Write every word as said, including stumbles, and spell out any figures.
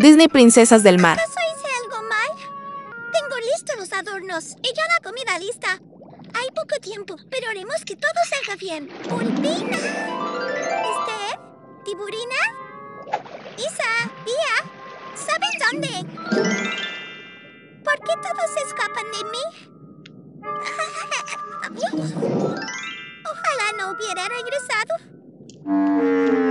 Disney Princesas del Mar. ¿Acaso hice algo mal? Tengo listos los adornos y ya la comida lista. Hay poco tiempo, pero haremos que todo salga bien. ¡Pulpina! ¿Steph? ¿Tiburina? Isa, Ia, ¿saben dónde? ¿Por qué todos se escapan de mí? Ojalá no hubiera regresado.